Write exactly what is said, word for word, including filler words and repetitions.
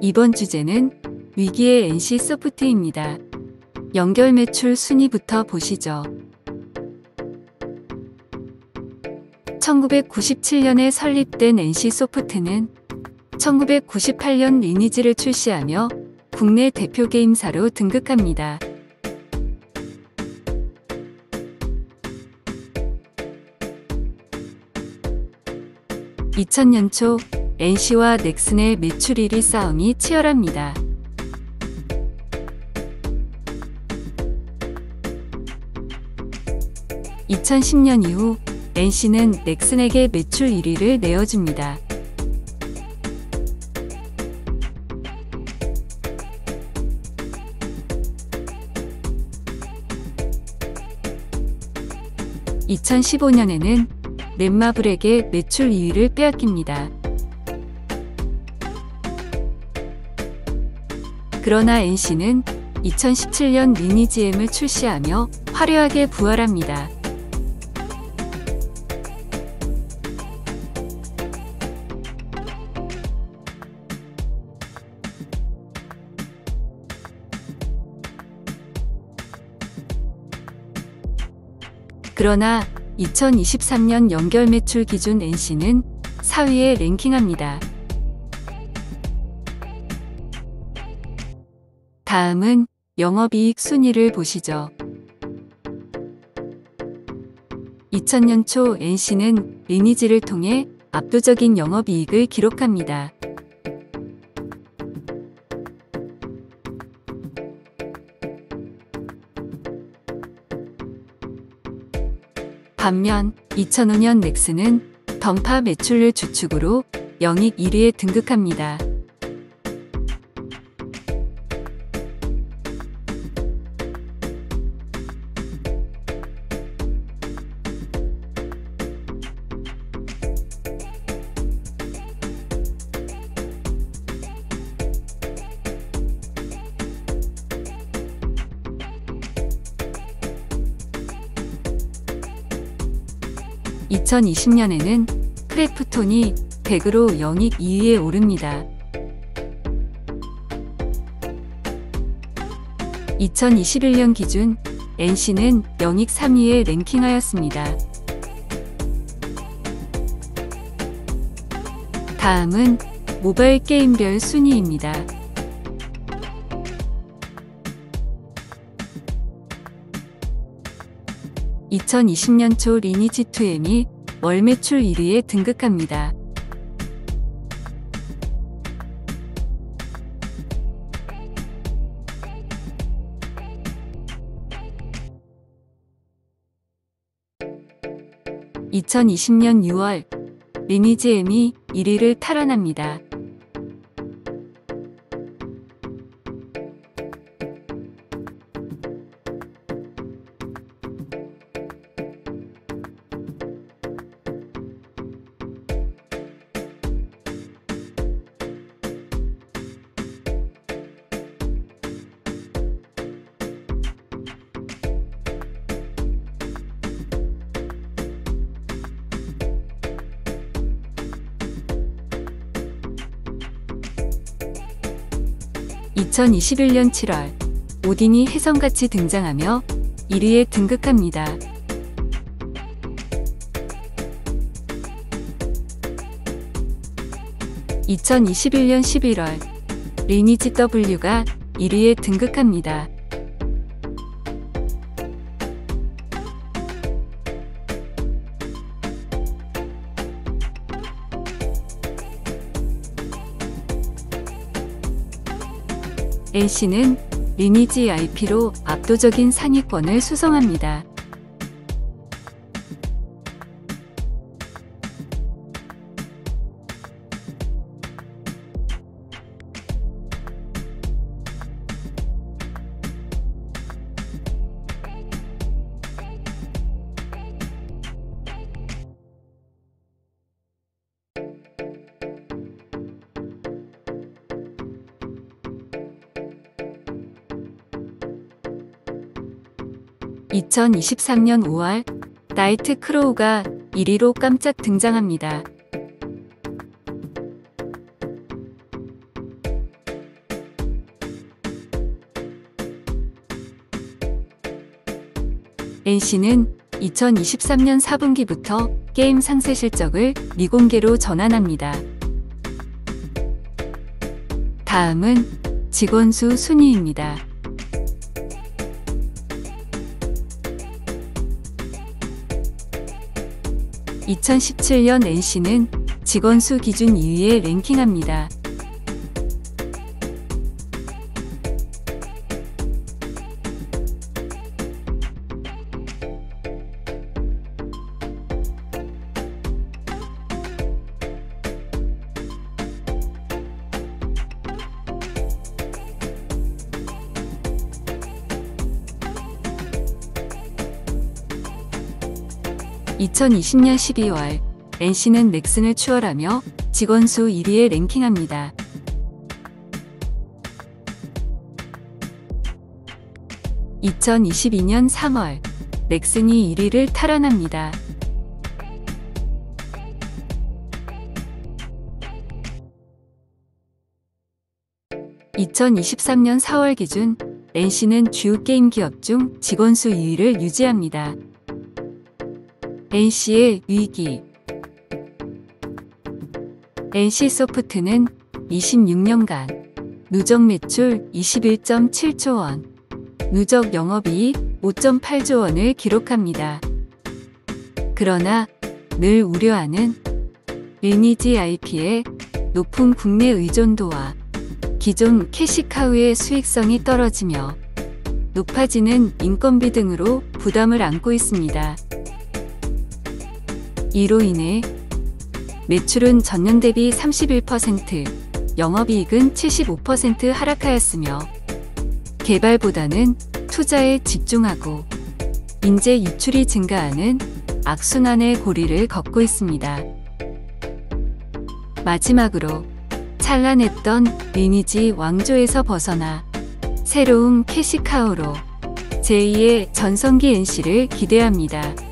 이번 주제는 위기의 엔씨소프트입니다. 연결 매출 순위부터 보시죠. 천구백구십칠 년에 설립된 엔씨소프트는 천구백구십팔 년 리니지를 출시하며 국내 대표 게임사로 등극합니다. 이천 년 초 엔씨와 넥슨의 매출 일 위 싸움이 치열합니다. 이천십 년 이후 엔씨는 넥슨에게 매출 일 위를 내어줍니다. 이천십오 년에는 넷마블에게 매출 이 위를 빼앗깁니다. 그러나 엔씨는 이천십칠 년 리니지 M을 출시하며 화려하게 부활합니다. 그러나 이천이십삼 년 연결 매출 기준 엔씨는 사 위에 랭킹합니다. 다음은 영업이익 순위를 보시죠. 이천 년 초 엔씨는 리니지를 통해 압도적인 영업이익을 기록합니다. 반면 이천오 년 넥슨은 던파 매출률 주축으로 영익 일 위에 등극합니다. 이천이십 년에는 크래프톤이 백으로 영익 이 위에 오릅니다. 이천이십일 년 기준 엔씨는 영익 삼 위에 랭킹하였습니다. 다음은 모바일 게임별 순위입니다. 이천이십 년 초 리니지 투 M이 월 매출 일 위에 등극합니다. 이천이십 년 유월 리니지 M이 일 위를 탈환합니다. 이천이십일 년 칠월 오딘이 혜성같이 등장하며 일 위에 등극합니다. 이천이십일 년 십일월 리니지 W가 일 위에 등극합니다. 엔씨는 리니지 아이피로 압도적인 상위권을 수성합니다. 이천이십삼 년 오월 나이트 크로우가 일 위로 깜짝 등장합니다. 엔씨는 이천이십삼 년 사 분기부터 게임 상세 실적을 미공개로 전환합니다. 다음은 직원 수 순위입니다. 이천십칠 년 엔씨는 직원 수 기준 이 위에 랭킹합니다. 이천이십 년 십이 월 엔씨는 넥슨을 추월하며 직원 수 일 위에 랭킹합니다. 이천이십이 년 삼 월 넥슨이 일 위를 탈환합니다. 이천이십삼 년 사 월 기준 엔씨는 주요 게임 기업 중 직원 수 이 위를 유지합니다. 엔씨의 위기. 엔씨소프트는 이십육 년간 누적 매출 이십일 점 칠 조 원, 누적 영업이익 오 점 팔 조 원을 기록합니다. 그러나 늘 우려하는 리니지 아이피의 높은 국내 의존도와 기존 캐시카우의 수익성이 떨어지며 높아지는 인건비 등으로 부담을 안고 있습니다. 이로 인해 매출은 전년 대비 삼십일 퍼센트, 영업이익은 칠십오 퍼센트 하락하였으며 개발보다는 투자에 집중하고 인재 유출이 증가하는 악순환의 고리를 걷고 있습니다. 마지막으로 찬란했던 리니지 왕조에서 벗어나 새로운 캐시카우로 제이의 전성기 엔씨를 기대합니다.